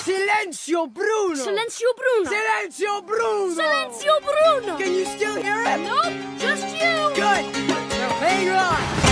Silenzio Bruno! Silenzio Bruno! Silenzio Bruno! Silenzio Bruno! Can you still hear him? Nope, just you! Good! Now hang on!